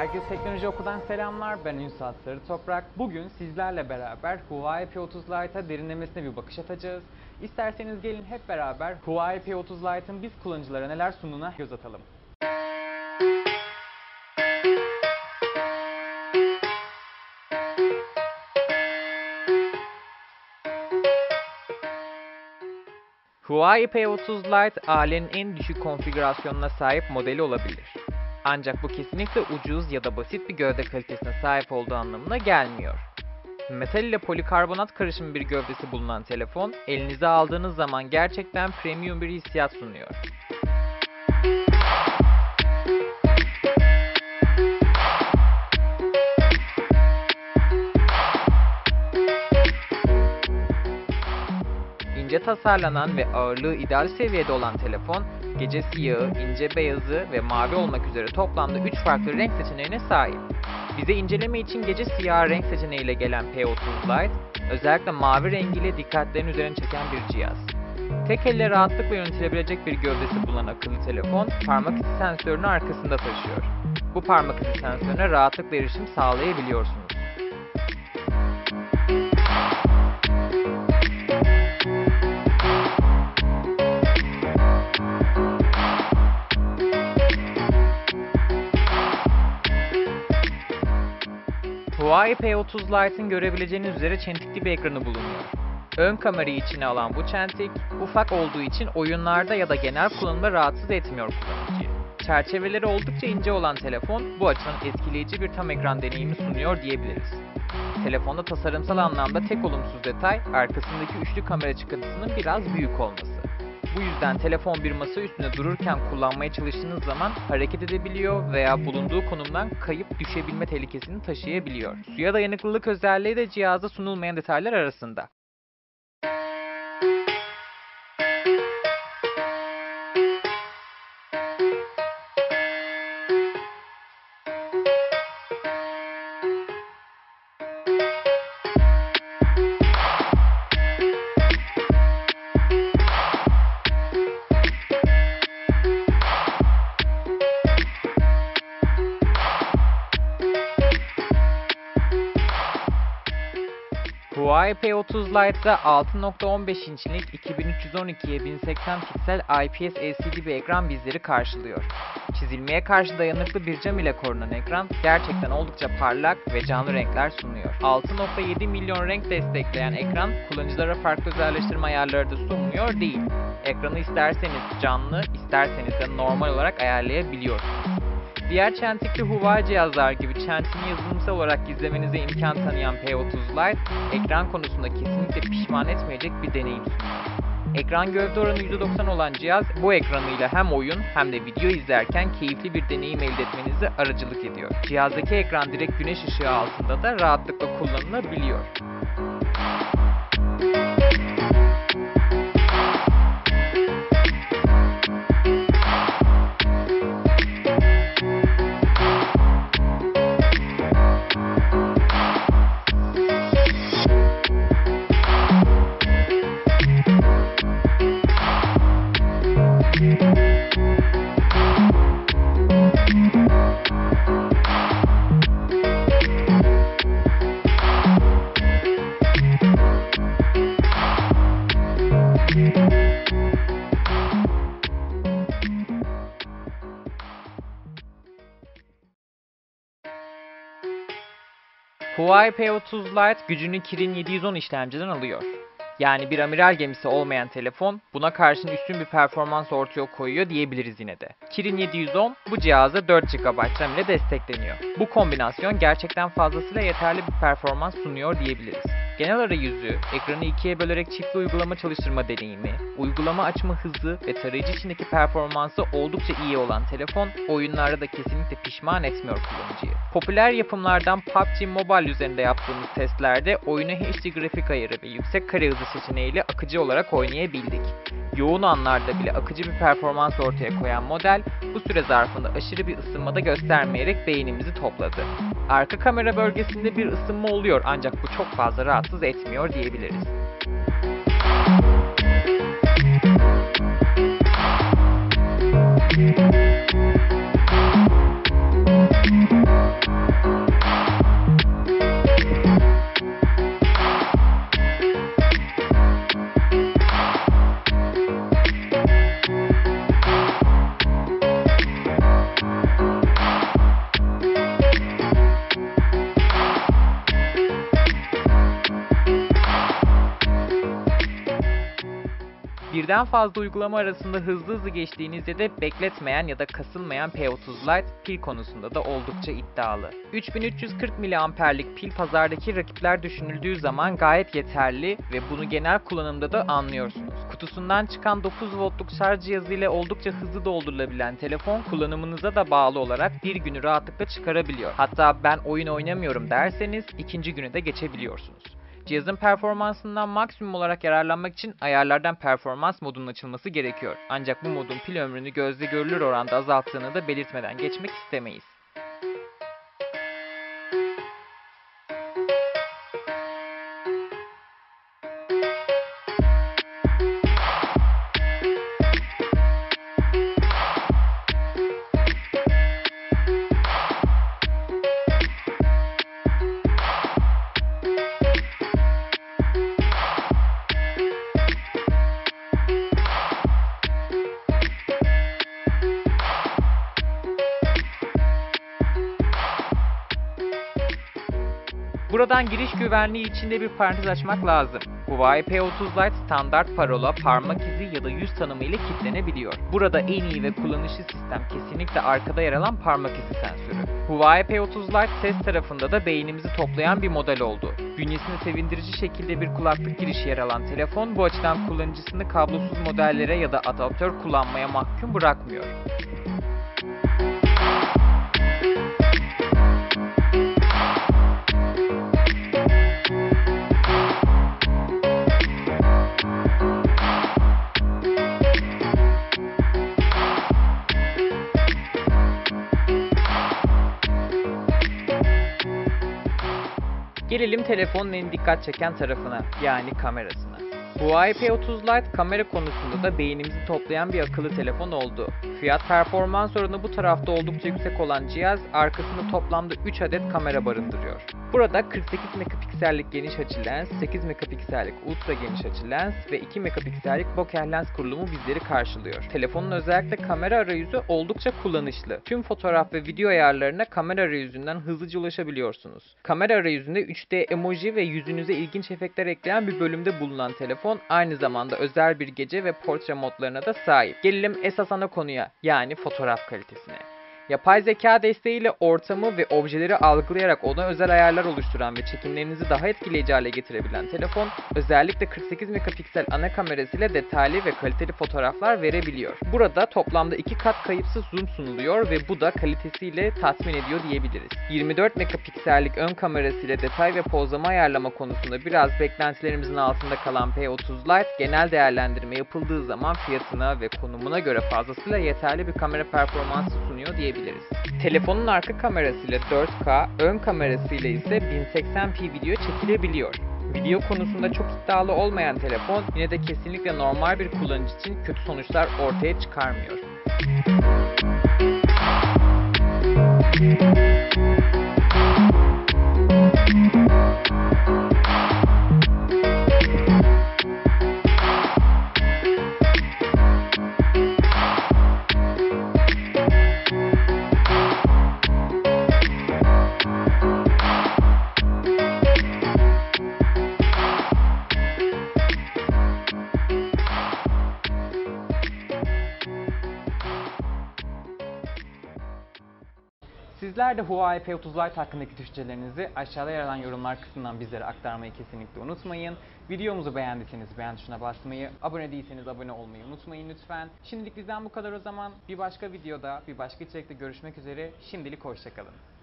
Herkese Teknoloji Oku'dan selamlar. Ben Ünsal Sarı Toprak. Bugün sizlerle beraber Huawei P30 Lite'a derinlemesine bir bakış atacağız. İsterseniz gelin hep beraber Huawei P30 Lite'ın biz kullanıcılara neler sunduğuna göz atalım. Huawei P30 Lite ailenin en düşük konfigürasyonuna sahip modeli olabilir. Ancak bu kesinlikle ucuz ya da basit bir gövde kalitesine sahip olduğu anlamına gelmiyor. Metal ile polikarbonat karışımı bir gövdesi bulunan telefon, elinize aldığınız zaman gerçekten premium bir hissiyat sunuyor. İnce tasarlanan ve ağırlığı ideal seviyede olan telefon, gece siyahı, ince beyazı ve mavi olmak üzere toplamda 3 farklı renk seçeneğine sahip. Bize inceleme için gece siyah renk seçeneğiyle gelen P30 Lite, özellikle mavi rengiyle dikkatlerin üzerine çeken bir cihaz. Tek elle rahatlıkla yönetilebilecek bir gövdesi bulunan akıllı telefon, parmak izi sensörünü arkasında taşıyor. Bu parmak izi sensörüne rahatlıkla erişim sağlayabiliyorsunuz. Huawei P30 Lite'ın görebileceğiniz üzere çentikli bir ekranı bulunuyor. Ön kamerayı içine alan bu çentik, ufak olduğu için oyunlarda ya da genel kullanımda rahatsız etmiyor kullanıcıyı. Çerçeveleri oldukça ince olan telefon, bu açıdan etkileyici bir tam ekran deneyimi sunuyor diyebiliriz. Telefonda tasarımsal anlamda tek olumsuz detay, arkasındaki üçlü kamera çıkıntısının biraz büyük olması. Bu yüzden telefon bir masa üstünde dururken kullanmaya çalıştığınız zaman hareket edebiliyor veya bulunduğu konumdan kayıp düşebilme tehlikesini taşıyabiliyor. Suya dayanıklılık özelliği de cihazda sunulmayan detaylar arasında. Huawei P30 Lite'da 6.15 inçlik 2312'ye 1080 piksel IPS LCD bir ekran bizleri karşılıyor. Çizilmeye karşı dayanıklı bir cam ile korunan ekran gerçekten oldukça parlak ve canlı renkler sunuyor. 6.7 milyon renk destekleyen ekran kullanıcılara farklı özelleştirme ayarları da sunmuyor değil. Ekranı isterseniz canlı, isterseniz de normal olarak ayarlayabiliyorsunuz. Diğer çentikli Huawei cihazlar gibi çentiğini yazılımsal olarak gizlemenize imkan tanıyan P30 Lite, ekran konusunda kesinlikle pişman etmeyecek bir deneyim sunuyor. Ekran gövde oranı %90 olan cihaz, bu ekranıyla hem oyun hem de video izlerken keyifli bir deneyim elde etmenize aracılık ediyor. Cihazdaki ekran direkt güneş ışığı altında da rahatlıkla kullanılabiliyor. Huawei P30 Lite gücünü Kirin 710 işlemciden alıyor. Yani bir amiral gemisi olmayan telefon buna karşın üstün bir performans ortaya koyuyor diyebiliriz yine de. Kirin 710 bu cihazda 4 GB RAM ile destekleniyor. Bu kombinasyon gerçekten fazlasıyla yeterli bir performans sunuyor diyebiliriz. Genel arayüzü, ekranı ikiye bölerek çiftli uygulama çalıştırma deneyimi, uygulama açma hızı ve tarayıcı içindeki performansı oldukça iyi olan telefon, oyunlarda da kesinlikle pişman etmiyor kullanıcıyı. Popüler yapımlardan PUBG Mobile üzerinde yaptığımız testlerde oyunu HD grafik ayarı ve yüksek kare hızı seçeneğiyle akıcı olarak oynayabildik. Yoğun anlarda bile akıcı bir performans ortaya koyan model, bu süre zarfında aşırı bir ısınma da göstermeyerek beğenimizi topladı. Arka kamera bölgesinde bir ısınma oluyor ancak bu çok fazla rahatsız etmiyor diyebiliriz. birden fazla uygulama arasında hızlı geçtiğinizde de bekletmeyen ya da kasılmayan P30 Lite pil konusunda da oldukça iddialı. 3340 mAh'lik pil pazardaki rakipler düşünüldüğü zaman gayet yeterli ve bunu genel kullanımda da anlıyorsunuz. Kutusundan çıkan 9 voltluk şarj cihazı ile oldukça hızlı doldurulabilen telefon kullanımınıza da bağlı olarak bir günü rahatlıkla çıkarabiliyor. Hatta ben oyun oynamıyorum derseniz ikinci günü de geçebiliyorsunuz. Cihazın performansından maksimum olarak yararlanmak için ayarlardan performans modunun açılması gerekiyor. Ancak bu modun pil ömrünü gözle görülür oranda azalttığını da belirtmeden geçmek istemeyiz. Buradan giriş güvenliği için de bir parantez açmak lazım. Huawei P30 Lite standart parola, parmak izi ya da yüz tanımı ile kilitlenebiliyor. Burada en iyi ve kullanışlı sistem kesinlikle arkada yer alan parmak izi sensörü. Huawei P30 Lite ses tarafında da beynimizi toplayan bir model oldu. Bünyesinde sevindirici şekilde bir kulaklık girişi yer alan telefon bu açıdan kullanıcısını kablosuz modellere ya da adaptör kullanmaya mahkum bırakmıyor. Gelelim telefonun en dikkat çeken tarafına, yani kamerasına. Huawei P30 Lite kamera konusunda da beynimizi toplayan bir akıllı telefon oldu. Fiyat performans oranı bu tarafta oldukça yüksek olan cihaz arkasında toplamda 3 adet kamera barındırıyor. Burada 48 megapiksellik geniş açı lens, 8 megapiksellik ultra geniş açı lens ve 2 megapiksellik bokeh lens kurulumu bizleri karşılıyor. Telefonun özellikle kamera arayüzü oldukça kullanışlı. Tüm fotoğraf ve video ayarlarına kamera arayüzünden hızlıca ulaşabiliyorsunuz. Kamera arayüzünde 3D emoji ve yüzünüze ilginç efektler ekleyen bir bölümde bulunan telefon aynı zamanda özel bir gece ve portre modlarına da sahip. Gelelim esas ana konuya, yani fotoğraf kalitesine. Yapay zeka desteğiyle ortamı ve objeleri algılayarak ona özel ayarlar oluşturan ve çekimlerinizi daha etkileyici hale getirebilen telefon, özellikle 48 megapiksel ana kamerasıyla detaylı ve kaliteli fotoğraflar verebiliyor. Burada toplamda 2 kat kayıpsız zoom sunuluyor ve bu da kalitesiyle tatmin ediyor diyebiliriz. 24 megapiksellik ön kamerasıyla detay ve pozlama ayarlama konusunda biraz beklentilerimizin altında kalan P30 Lite, genel değerlendirme yapıldığı zaman fiyatına ve konumuna göre fazlasıyla yeterli bir kamera performansı sunuyor diyebiliriz. Telefonun arka kamerasıyla 4K, ön kamerasıyla ise 1080p video çekilebiliyor. Video konusunda çok iddialı olmayan telefon yine de kesinlikle normal bir kullanıcı için kötü sonuçlar ortaya çıkarmıyor. Sizler de Huawei P30 Lite hakkındaki düşüncelerinizi aşağıda yer alan yorumlar kısmından bizlere aktarmayı kesinlikle unutmayın. Videomuzu beğendiyseniz beğen tuşuna basmayı, abone değilseniz abone olmayı unutmayın lütfen. Şimdilik bizden bu kadar o zaman. Bir başka videoda, bir başka içerikte görüşmek üzere. Şimdilik hoşça kalın.